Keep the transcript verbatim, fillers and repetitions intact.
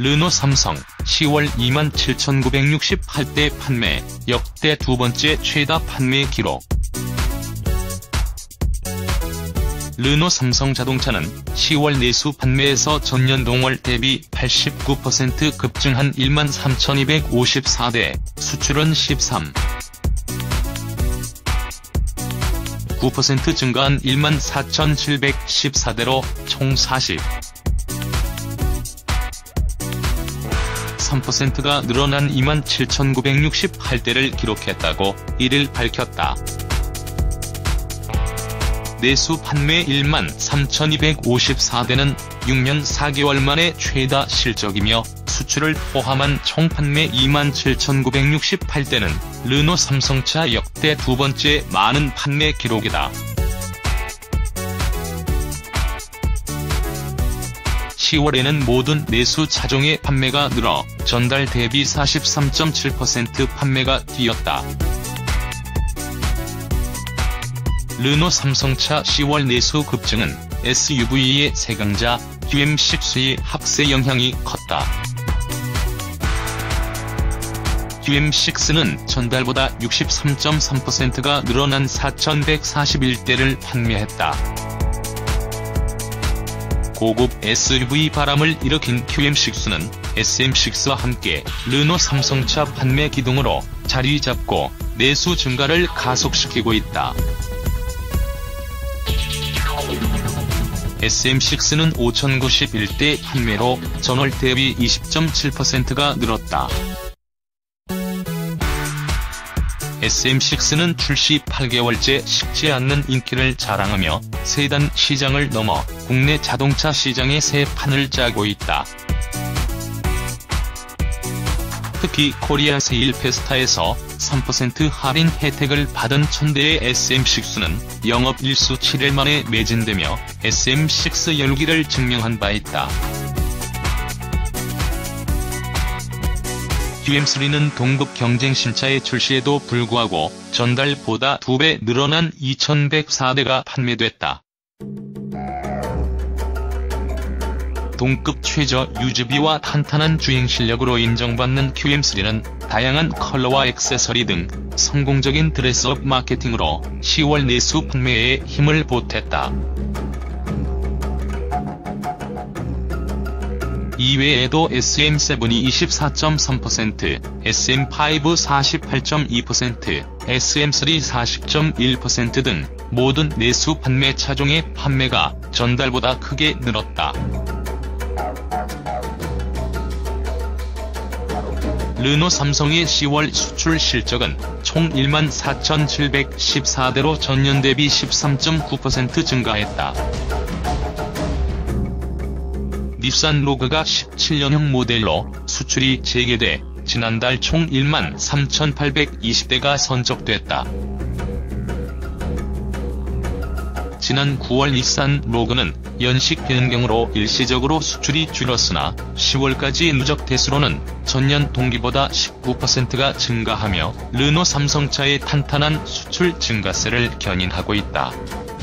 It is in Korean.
르노 삼성 시월 이만 칠천구백육십팔 대 판매, 역대 두 번째 최다 판매 기록. 르노 삼성 자동차는 시월 내수 판매에서 전년 동월 대비 팔십구 퍼센트 급증한 일만 삼천이백오십사 대, 수출은 십삼 퍼센트 구 퍼센트 증가한 일만 사천칠백십사 대로 총 사십삼 퍼센트가 늘어난 이만 칠천구백육십팔 대를 기록했다고 이를 밝혔다. 내수 판매 일만 삼천이백오십사 대는 육 년 사 개월 만에 최다 실적이며, 수출을 포함한 총 판매 이만 칠천구백육십팔 대는 르노 삼성차 역대 두 번째 많은 판매 기록이다. 시월에는 모든 내수 차종의 판매가 늘어 전달 대비 사십삼 점 칠 퍼센트 판매가 뛰었다. 르노 삼성차 시월 내수 급증은 에스유브이의 세강자 큐엠식스의 합세 영향이 컸다. 큐엠식스는 전달보다 육십삼 점 삼 퍼센트가 늘어난 사천백사십일 대를 판매했다. 고급 에스유브이 바람을 일으킨 큐엠식스는 에스엠식스와 함께 르노 삼성차 판매 기둥으로 자리 잡고 내수 증가를 가속시키고 있다. 에스엠식스는 오천구십일 대 판매로 전월 대비 이십 점 칠 퍼센트가 늘었다. 에스엠식스는 출시 팔 개월째 식지 않는 인기를 자랑하며 세단 시장을 넘어 국내 자동차 시장의 새 판을 짜고 있다. 특히 코리아 세일 페스타에서 삼 퍼센트 할인 혜택을 받은 천대의 에스엠식스는 영업 일수 칠 일 만에 매진되며 에스엠식스 열기를 증명한 바 있다. 큐엠쓰리는 동급 경쟁 신차의 출시에도 불구하고 전달보다 두 배 늘어난 이천백사 대가 판매됐다. 동급 최저 유지비와 탄탄한 주행 실력으로 인정받는 큐엠쓰리는 다양한 컬러와 액세서리 등 성공적인 드레스업 마케팅으로 시월 내수 판매에 힘을 보탰다. 이외에도 에스엠세븐이 이십사 점 삼 퍼센트, 에스엠파이브 사십팔 점 이 퍼센트, 에스엠쓰리 사십 점 일 퍼센트 등 모든 내수 판매 차종의 판매가 전달보다 크게 늘었다. 르노 삼성의 시월 수출 실적은 총 일만 사천칠백십사 대로 전년 대비 십삼 점 구 퍼센트 증가했다. 닛산 로그가 십칠 년형 모델로 수출이 재개돼 지난달 총 일만 삼천팔백이십 대가 선적됐다. 지난 구월 닛산 로그는 연식 변경으로 일시적으로 수출이 줄었으나 시월까지 누적 대수로는 전년 동기보다 십구 퍼센트가 증가하며 르노 삼성차의 탄탄한 수출 증가세를 견인하고 있다.